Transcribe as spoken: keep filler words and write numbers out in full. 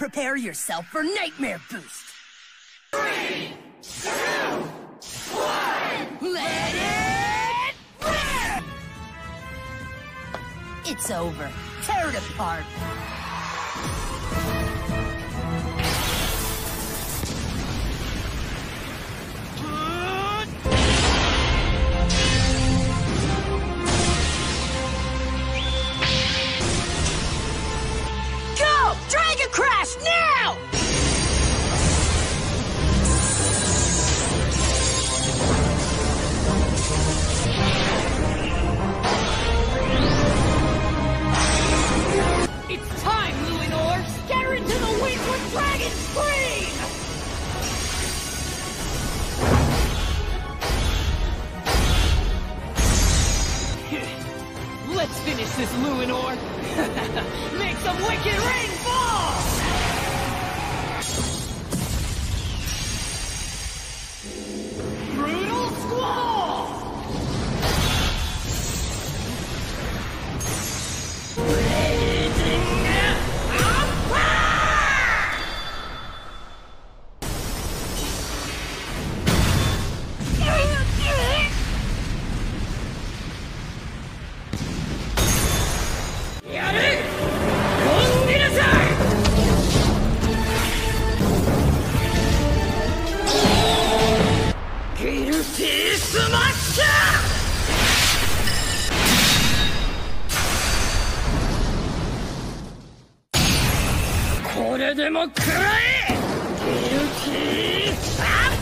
Prepare yourself for Nightmare Boost. Three, two, one, let it rip! It's over. Tear it apart. Dragon Crash, now! It's time, Luminor! Scatter into the wind with Dragon Scream! Let's finish this, Luminor! Make some wicked rain fall! Brutal Squall! This これでも食らえ！ギルティーアッ